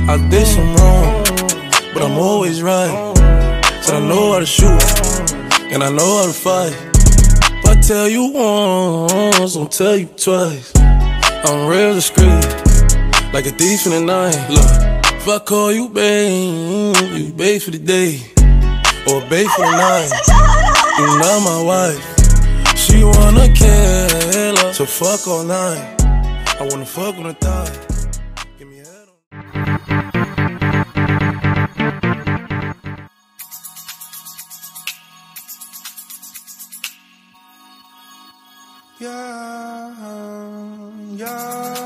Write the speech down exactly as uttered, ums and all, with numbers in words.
I did some wrong, but I'm always right. Said I know how to shoot, and I know how to fight. If I tell you once, I'll tell you twice. I'm real discreet, like a thief in the night. Look, if I call you babe, you babe for the day, or babe for the night. You not my wife. She wanna kill her, so fuck all night. I wanna fuck on her thigh. Give me head on. Yeah, yeah.